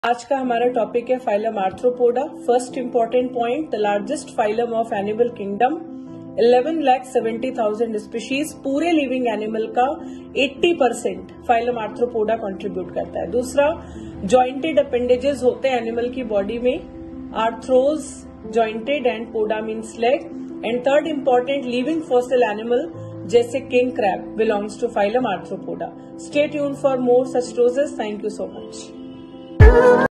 आज का हमारा टॉपिक है phylum arthropoda. First important point, the largest phylum of animal kingdom, 11,70,000 species. पूरे लिविंग एनिमल का 80% फाइलम आर्थ्रोपोडा कंट्रीब्यूट करता है। दूसरा, जॉइंटेड अपेंडेजेस होते हैं एनिमल की बॉडी में, arthros jointed and poda means leg. And third important, living fossil animal जैसे king crab belongs to phylum arthropoda. Stay tuned for more such topics. Thank you so much.